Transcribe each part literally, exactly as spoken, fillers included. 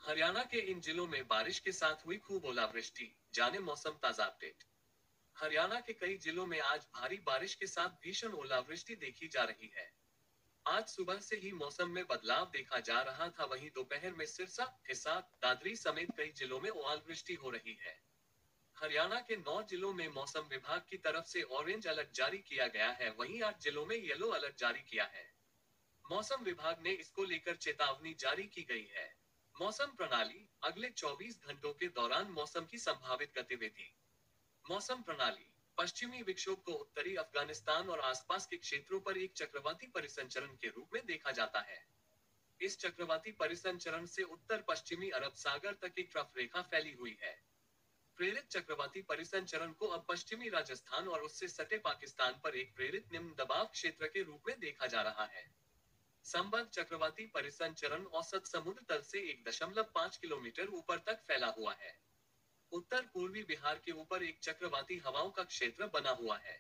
हरियाणा के इन जिलों में बारिश के साथ हुई खूब ओलावृष्टि। जाने मौसम ताजा अपडेट। हरियाणा के कई जिलों में आज भारी बारिश के साथ भीषण ओलावृष्टि देखी जा रही है। आज सुबह से ही मौसम में बदलाव देखा जा रहा था। वहीं दोपहर में सिरसा, हिसार, दादरी समेत कई जिलों में ओलावृष्टि हो रही है। हरियाणा के नौ जिलों में मौसम विभाग की तरफ से ऑरेंज अलर्ट जारी किया गया है। वहीं आठ जिलों में येलो अलर्ट जारी किया है। मौसम विभाग ने इसको लेकर चेतावनी जारी की गई है। मौसम प्रणाली। अगले चौबीस घंटों के दौरान मौसम की संभावित गतिविधि। मौसम प्रणाली। पश्चिमी विक्षोभ को उत्तरी अफगानिस्तान और आसपास के क्षेत्रों पर एक चक्रवाती परिसंचरण के रूप में देखा जाता है। इस चक्रवाती परिसंचरण से उत्तर पश्चिमी अरब सागर तक एक ट्रफ रेखा फैली हुई है। प्रेरित चक्रवाती परिसंचरण को अब पश्चिमी राजस्थान और उससे सटे पाकिस्तान पर एक प्रेरित निम्न दबाव क्षेत्र के रूप में देखा जा रहा है। संबद्ध चक्रवाती परिसंचरण औसत समुद्र तल से एक दशमलव पाँच किलोमीटर ऊपर तक फैला हुआ है। उत्तर पूर्वी बिहार के ऊपर एक चक्रवाती हवाओं का क्षेत्र बना हुआ है।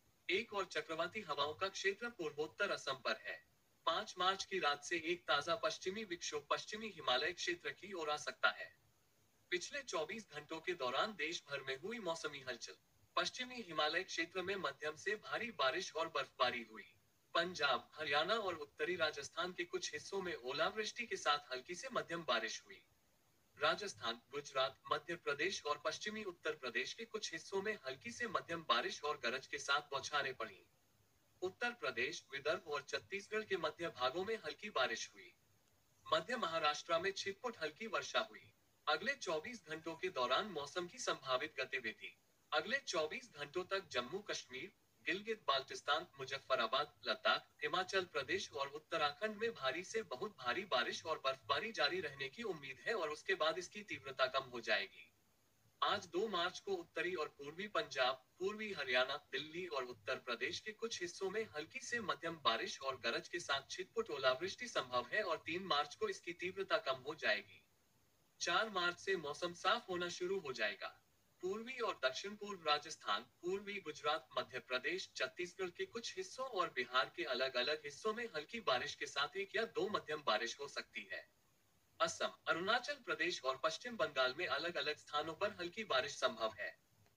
एक और चक्रवाती हवाओं का क्षेत्र पूर्वोत्तर असम पर है। पाँच मार्च की रात से एक ताजा पश्चिमी विक्षोभ पश्चिमी हिमालय क्षेत्र की ओर आ सकता है। पिछले चौबीस घंटों के दौरान देश भर में हुई मौसमी हलचल। पश्चिमी हिमालय क्षेत्र में मध्यम से भारी बारिश और बर्फबारी हुई। पंजाब, हरियाणा और उत्तरी राजस्थान के कुछ हिस्सों में ओलावृष्टि के साथ हल्की से मध्यम बारिश हुई। राजस्थान, गुजरात, मध्य प्रदेश और पश्चिमी उत्तर प्रदेश के कुछ हिस्सों में हल्की से मध्यम बारिश और गरज के साथ बौछारें पड़ी। उत्तर प्रदेश, विदर्भ और छत्तीसगढ़ के मध्य भागों में हल्की बारिश हुई। मध्य महाराष्ट्र में छिटपुट हल्की वर्षा हुई। अगले चौबीस घंटों के दौरान मौसम की संभावित गतिविधि। अगले चौबीस घंटों तक जम्मू कश्मीर, गिलगित बाल्टिस्तान, मुजफ्फराबाद, लद्दाख, हिमाचल प्रदेश और उत्तराखंड में भारी से बहुत भारी बारिश और बर्फबारी जारी रहने की उम्मीद है और उसके बाद इसकी तीव्रता कम हो जाएगी। आज दो मार्च को उत्तरी और पूर्वी पंजाब, पूर्वी हरियाणा, दिल्ली और उत्तर प्रदेश के कुछ हिस्सों में हल्की से मध्यम बारिश और गरज के साथ छिटपुट ओलावृष्टि संभव है और तीन मार्च को इसकी तीव्रता कम हो जाएगी। चार मार्च से मौसम साफ होना शुरू हो जाएगा। पूर्वी और दक्षिण पूर्व राजस्थान, पूर्वी गुजरात, मध्य प्रदेश, छत्तीसगढ़ के कुछ हिस्सों और बिहार के अलग अलग हिस्सों में हल्की बारिश के साथ एक या दो मध्यम बारिश हो सकती है। असम, अरुणाचल प्रदेश और पश्चिम बंगाल में अलग अलग स्थानों पर हल्की बारिश संभव है।